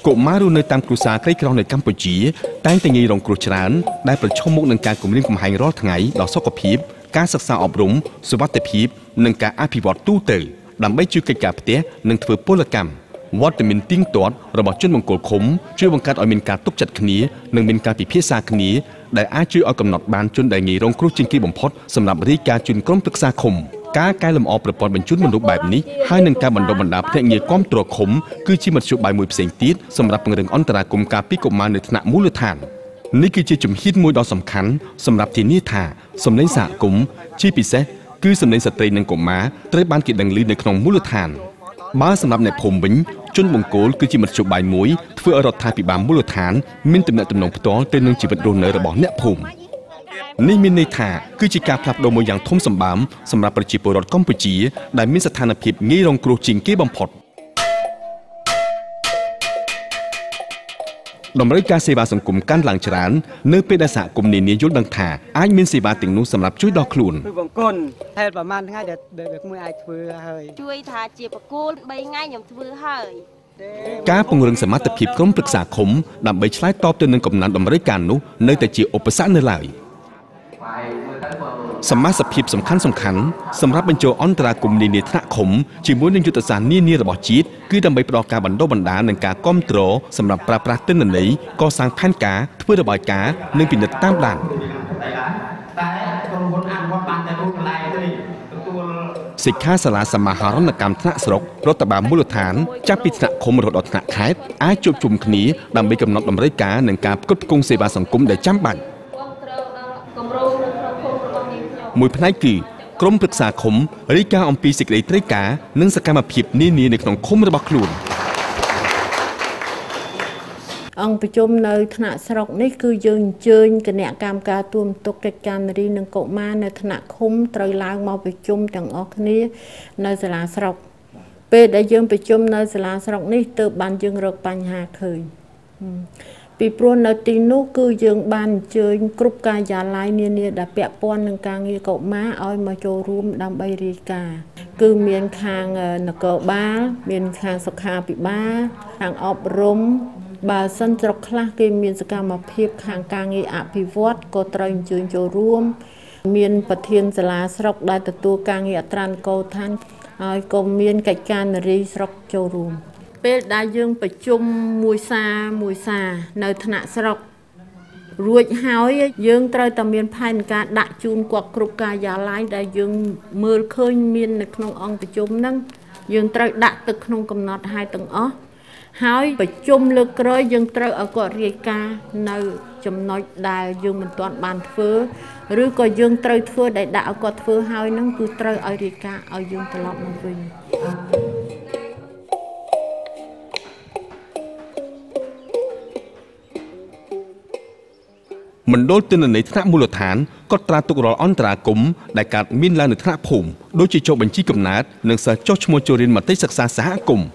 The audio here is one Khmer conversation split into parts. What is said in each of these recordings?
កុមាររស់នៅតាមគ្រួសារក្រីក្រនៅកម្ពុជាតែងតែងាយរងគ្រោះច្រើនដែលប្រឈមមុខនឹងការគំរាមកំហែងរាល់ថ្ងៃដល់សុខភាពការសិក្សាអប់រំសុវត្ថិភាពនិងការអភិវឌ្ឍទូទៅដើម្បីជួយកិច្ចការផ្ទះនិងធ្វើពលកម្មវត្តមានទៀងទាត់របស់ជនបង្គោលឃុំជួយបង្កើតឲ្យមានការទុកចិត្តគ្នានិងមានការពិភាក្សាគ្នាដែលអាចជួយឲ្យកំណត់បានជនដែលងាយរងគ្រោះជាងគេបំផុតសម្រាប់រាយការណ៍ជូនក្រុមប្រឹក្សាឃុំការកែលម្អប្រព័ន្ធបញ្ជូនមនុស្សបែបនេះហើយនឹងការបណ្ដុះបណ្ដាលភ្នាក់ងារគាំទ្រឃុំគឺជាមធ្យោបាយមួយផ្សេងទៀតសម្រាប់ពង្រឹងអន្តរាគមន៍ការពីកុមារនៅថ្នាក់មូលដ្ឋាននេះគឺជាជំហានមួយដ៏សំខាន់សម្រាប់ធានាថាសម្លេងសហគមន៍ជាពិសេសគឺសម្លេងស្ត្រីនិងកុមារត្រូវបានគេដឹងឮនៅក្នុងមូលដ្ឋានបើសម្រាប់អ្នកភូមិវិញជនបង្គោលគឺជាមធ្យោបាយមួយធ្វើឲ្យរដ្ឋាភិបាលមូលដ្ឋានមានទំនាក់ទំនងផ្ទាល់ទៅនឹងជីវិតរស់នៅរបស់អ្នកភូមិនេះមានន័យថាគឺជាការផ្លាស់ប្ដូរមួយយ៉ាងធំសម្បើមសម្រាប់ប្រជាពលរដ្ឋកម្ពុជាដែលមានស្ថានភាពងាយរងគ្រោះជាងគេបំផុតតម្រូវការសេវាសង្គមកាន់ឡើងច្រើននៅពេលដែលសហគមន៍នានាយល់ដឹងថាអាចមានសេវាទាំងនោះសម្រាប់ជួយដល់ខ្លួនគឺបង្គន់តែប្រហែលថ្ងៃដែលមួយអាចធ្វើហើយជួយថាជាបកគោល3ថ្ងៃខ្ញុំធ្វើហើយការពង្រឹងសមត្ថភាពក្រុមប្រឹក្សាឃុំដើម្បីឆ្លើយតបទៅនឹងកំណត់តម្រូវការនោះនៅតែជាឧបសគ្គនៅឡើយសមាជិកភាពសំខាន់សម្រាប់បញ្ចូលអន្តរាគមន៍នានាថ្នាក់ឃុំជាមួយនឹងយុទ្ធសាស្ត្រនានារបស់ជាតិគឺដើម្បីផ្ដល់ការបណ្ដុះបណ្ដាលនិងការគាំទ្រសម្រាប់ប្រើប្រាស់ទិន្នន័យកសាងផែនការធ្វើរបាយការណ៍និងពិនិត្យតាមដានសិក្ខាសាលាសមាហរណកម្មថ្នាក់ស្រុករដ្ឋបាលមូលដ្ឋានចាប់ពីថ្នាក់ឃុំរហូតដល់ថ្នាក់ខេត្តអាចជួបជុំគ្នាដើម្បីកំណត់តម្រូវការនិងការផ្គត់ផ្គង់សេវាសង្គមដែលចាំបាច់មួយផ្នែកគឺក្រុមប្រឹក្សាឃុំរាយការណ៍អំពីសេចក្តីត្រូវការនិងសកម្មភាពនានានៅក្នុងឃុំរបស់ខ្លួនអង្គប្រជុំនៅថ្នាក់ស្រុកនេះគឺយើងអញ្ជើញគណៈកម្មការទូមទុកកិច្ចការនារីនិងកុមារនៅថ្នាក់ឃុំត្រូវឡើងមកប្រជុំទាំងអស់គ្នានៅសាលាស្រុកពេលដែលយើងប្រជុំនៅសាលាស្រុកនេះទើបបានយើងរកបញ្ហាឃើញពីព្រោះនៅទីនោះគឺយើងបានអញ្ជើញគ្រប់ការិយាល័យនានាដែលពាក់ព័ន្ធនឹងការងារកុមារឲ្យមកចូលរួមដើម្បីរាយការណ៍គឺមានខាងនគរបាលមានខាងសុខាភិបាលខាងអប់រំបើសិនស្រុកខ្លះគេមានសកម្មភាពខាងការងារអភិវឌ្ឍក៏ត្រូវអញ្ជើញចូលរួមមានប្រធានសាលាស្រុកដែលទទួលការងារអត្រានុកូលដ្ឋានហើយក៏មានកិច្ចការនារីស្រុកចូលរួមពេលដែលយើងប្រជុំមួយសារនៅថ្នាក់ស្រុករួចហើយយើងត្រូវតែមានផែនការដាក់ជូនគាត់គ្រប់ការិយាល័យដែលយើងមើលឃើញមាននៅក្នុងអង្គប្រជុំហ្នឹងយើងត្រូវដាក់ទៅក្នុងកំណត់ហេតុទាំងអស់ហើយប្រជុំលើកក្រោយយើងត្រូវឲ្យគាត់រាយការណ៍នៅចំណុចដែលយើងមិនទាន់បានធ្វើឬក៏យើងត្រូវធ្វើដែលដាក់ឲ្យគាត់ធ្វើហើយហ្នឹងគឺត្រូវឲ្យរាយការណ៍ឲ្យយើងត្រឡប់មកវិញមណ្ឌលទិន្នន័យថ្នាក់មូលដ្ឋានក៏ត្រាទុករាល់អន្តរាគមន៍ដែលកើតមានឡើងនៅថ្នាក់ភូមិដូចជាចុះបញ្ជីកំណើតនិងសិស្សចុះឈ្មោះចូលរៀនមតិសិក្សាសហគមន៍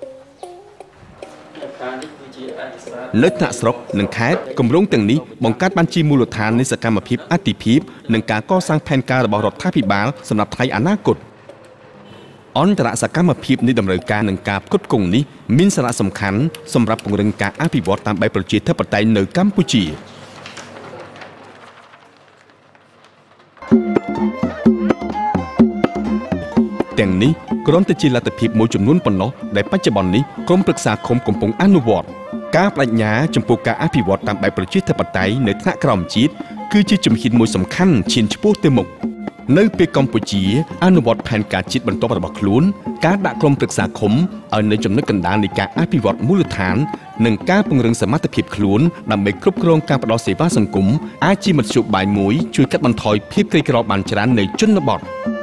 នៅថ្នាក់ស្រុកនិងខេត្តគម្រោងទាំងនេះបង្កើតបានជាមូលដ្ឋាននៃសកម្មភាពអាទិភាពនិងការកសាងផែនការរបស់រដ្ឋាភិបាលសម្រាប់ថ្ងៃអនាគតអន្តរសកម្មភាពនៃតម្រូវការនិងការផ្គត់ផ្គង់នេះមានសារៈសំខាន់សម្រាប់ពង្រឹងការអភិវឌ្ឍតាមបែបប្រជាធិបតេយ្យនៅកម្ពុជាទាំងនេះគ្រាន់តែជាលទ្ធភាពមួយចំនួនប៉ុណ្ណោះដែលបច្ចុប្បន្ននេះក្រុមប្រឹក្សាឃុំកំពុងអនុវត្តការបដិញ្ញាចំពោះការអភិវឌ្ឍតាមបែបប្រជាធិបតេយ្យនៅថ្នាក់ក្រោមជាតិគឺជាជំហានមួយសំខាន់ឈានឆ្ពោះទៅមុខនៅពេលកម្ពុជាអនុវត្តផែនការជាតិបន្ទាប់របស់ខ្លួនការដាក់ក្រុមប្រឹក្សាឃុំឲ្យនៅចំណុចកណ្ដាលនៃការអភិវឌ្ឍមូលដ្ឋាននិងការពង្រឹងសមត្ថភាពខ្លួនដើម្បីគ្រប់គ្រងការផ្តល់សេវាសង្គមអាចជាមធ្យោបាយមួយជួយកាត់បន្ថយភាពក្រីក្របានច្រើននៅជនបទ